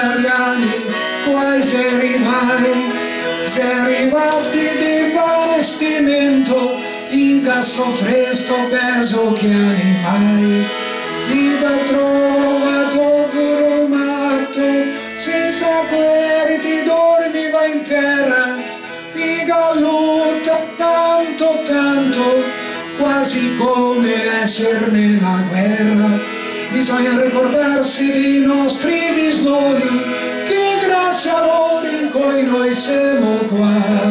italiani, qua se arrivati di bastimento, in gasso fresco peso che animai, viva trovato grumato, senza guerre ti dormiva in terra, viva lotta tanto tanto, quasi come essere nella guerra. Bisogna ricordarsi dei nostri bisnonni, che grazie a loro in cui noi siamo qua.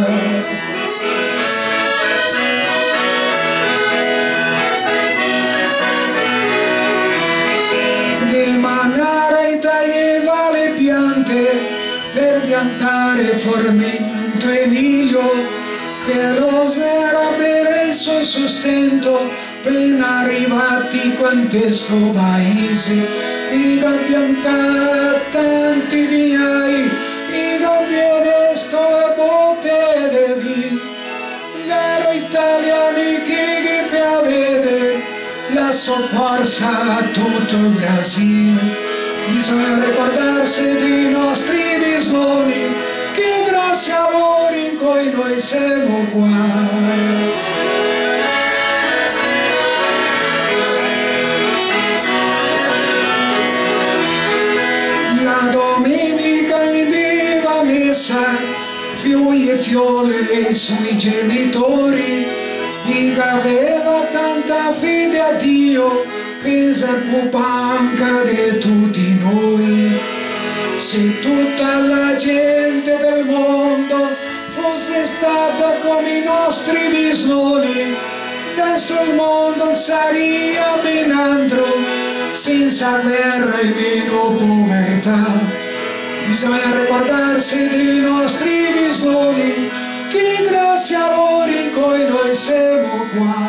Di manare taglieva le piante per piantare Formento Emilio, che rosera per il suo sostento. Appena arrivati in questo paese, i piantati tanti vignai, i campioni sto e botte di vero italiani che avete la sua forza a tutto il Brasile. Bisogna ricordarsi dei nostri bisnonni, che grazie a loro in cui noi siamo qua. Fiori e fiole sui genitori, chi aveva tanta fede a Dio, che è più panca di tutti noi. Se tutta la gente del mondo fosse stata come i nostri bisnonni, adesso il mondo sarebbe ben altro, senza guerra e meno povertà. Bisogna ricordarsi dei nostri bisnonni, che grazie a loro in cui noi siamo qua.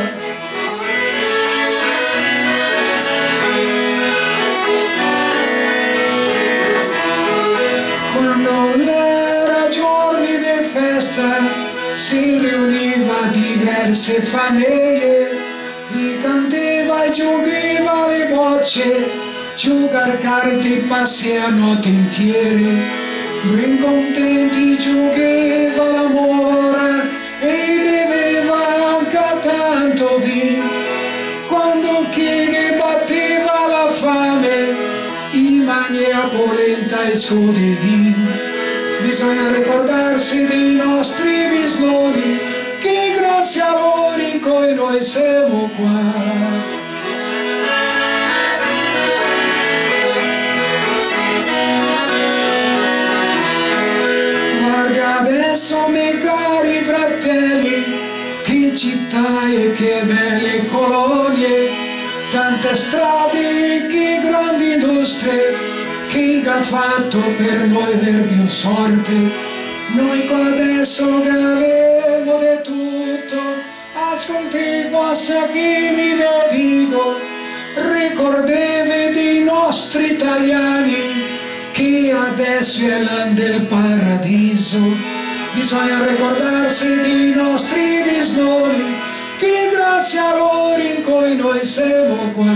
Quando era giorni di festa si riuniva diverse famiglie, chi cantava e giocava le bocce, giocare carte passi a notte intiere, ben contenti giocava l'amore e beveva anche tanto vino. Quando chi batteva la fame, in maniera polenta e scuderia. Bisogna ricordarsi dei nostri bisnonni, che grazie a loro in cui noi siamo qua. Adesso miei cari fratelli, che città e che belle colonie, tante strade, che grandi industrie, che ha fatto per noi ver più sorte. Noi qua adesso che avevo di tutto, ascolti basta che mi dico, ricordevi dei nostri italiani, che adesso è l'anno del paradiso. Bisogna ricordarsi dei nostri bisnonni, che grazie a loro in cui noi siamo qua.